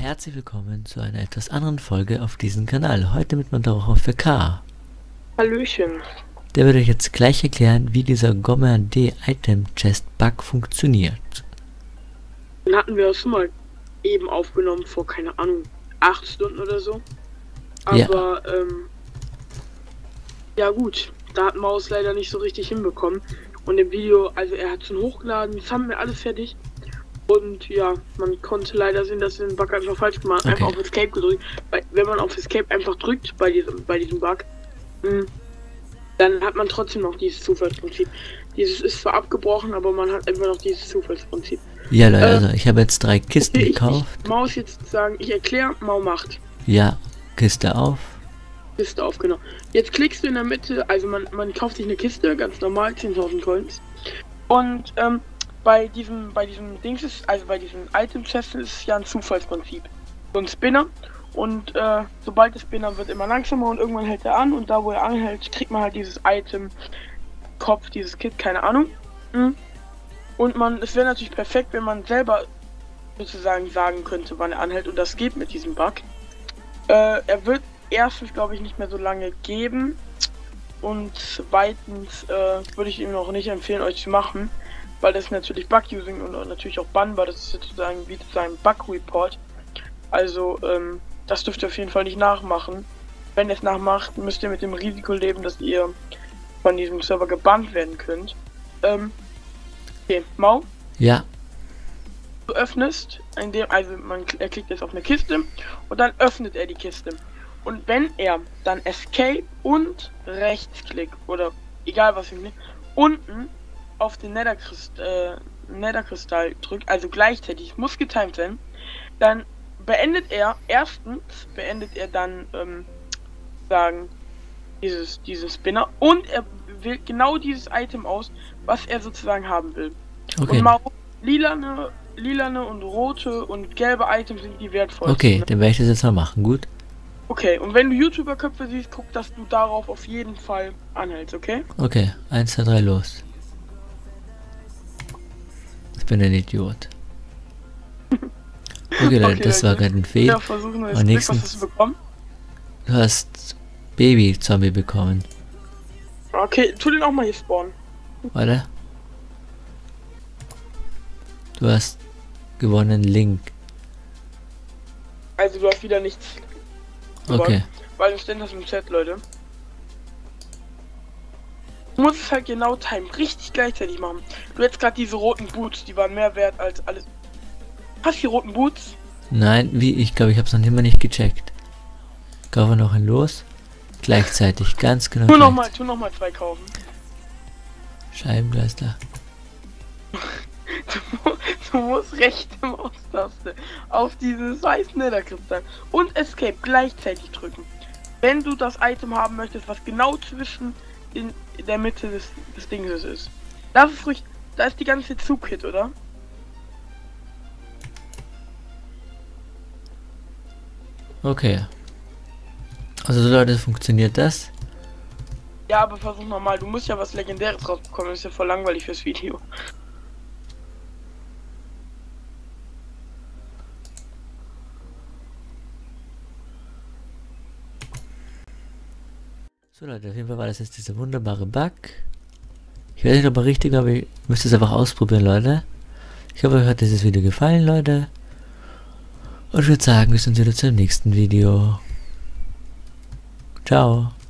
herzlich willkommen zu einer etwas anderen Folge auf diesem Kanal. Heute mit Mandaroch für K. Hallöchen. Der wird euch jetzt gleich erklären, wie dieser Gommer D Item Chest Bug funktioniert. Den hatten wir auch schon mal eben aufgenommen vor, keine Ahnung, 8 Stunden oder so. Aber, ja gut, da hat Maus leider nicht so richtig hinbekommen. Und im Video, also er hat schon hochgeladen, jetzt haben wir alles fertig. Und ja, man konnte leider sehen, dass er den Bug einfach falsch gemacht hat. Okay. Einfach auf Escape gedrückt. Weil, wenn man auf Escape einfach drückt bei diesem Bug, dann hat man trotzdem noch dieses Zufallsprinzip. Dieses ist zwar abgebrochen, aber man hat einfach noch dieses Zufallsprinzip. Ja Leute, also ich habe jetzt 3 Kisten Okay, gekauft. ich Maus jetzt sagen, ich erkläre, Mau macht. Ja, Kiste auf. Kiste auf, genau. Jetzt klickst du in der Mitte, also man kauft sich eine Kiste, ganz normal, 10.000 Coins. Und bei diesem Dings ist, also bei diesem Item-Chest ist ja ein Zufallsprinzip. So ein Spinner. Und sobald der Spinner wird immer langsamer und irgendwann hält er an und da wo er anhält, kriegt man halt dieses Item, Kopf, dieses Kit, keine Ahnung. Und es wäre natürlich perfekt, wenn man selber sozusagen sagen könnte, wann er anhält, und das geht mit diesem Bug. Er wird erstens, glaube ich, nicht mehr so lange geben, und zweitens würde ich ihm noch nicht empfehlen, euch zu machen, weil das ist natürlich Bug-Using und natürlich auch bannbar. Das ist sozusagen wie zu einem Bug-Report. Also das dürft ihr auf jeden Fall nicht nachmachen. Wenn ihr es nachmacht, müsst ihr mit dem Risiko leben, dass ihr von diesem Server gebannt werden könnt. Okay, Mau? Ja. Du öffnest, er klickt jetzt auf eine Kiste und dann öffnet er die Kiste. Und wenn er dann Escape und Rechtsklick oder egal was ich unten auf den Netherkristall drückt, also gleichzeitig, muss getimed sein, dann beendet er dann diesen Spinner, und er wählt genau dieses Item aus, was er sozusagen haben will. Okay. Und mal lilane und rote und gelbe Items sind die wertvollsten. Okay, dann werde ich das jetzt mal machen, gut? Okay, und wenn du YouTuber-Köpfe siehst, guck, dass du darauf auf jeden Fall anhältst, okay? Okay, 1, 2, 3, los. Ich bin ein Idiot. Okay Leute, das war gerade ein Fail. Ja, versuchen wir jetzt Und Glück, was nächstens, hast du bekommen? du hast Baby-Zombie bekommen. Okay, tu den auch mal hier spawnen. Warte. Du hast gewonnen, Link. Also du hast wieder nichts gewonnen, Okay. weil du stehst das im Chat, Leute. Du musst es halt genau timen, richtig gleichzeitig machen. Du hättest gerade diese roten Boots, die waren mehr wert als alles. Hast du die roten Boots? Nein, wie? Ich glaube, ich habe es noch immer nicht gecheckt. Kaufe noch ein Los. Gleichzeitig, ganz genau. Tu noch mal 2 kaufen. Scheibengleister. Du musst rechte Maustaste auf dieses weiße Netherkristall und Escape gleichzeitig drücken. Wenn du das Item haben möchtest, was genau zwischen in der Mitte des Dinges ist. Das ist ruhig, da ist die ganze Zugkit, oder? Okay. Also so Leute, funktioniert das? Ja, aber versuch nochmal, du musst ja was Legendäres rausbekommen, das ist ja voll langweilig fürs Video. So Leute, auf jeden Fall war das jetzt dieser wunderbare Bug. Ich weiß nicht, ob er richtig war, aber ihr müsst es einfach ausprobieren, Leute. Ich hoffe, euch hat dieses Video gefallen, Leute. Und ich würde sagen, wir sehen uns wieder zum nächsten Video. Ciao.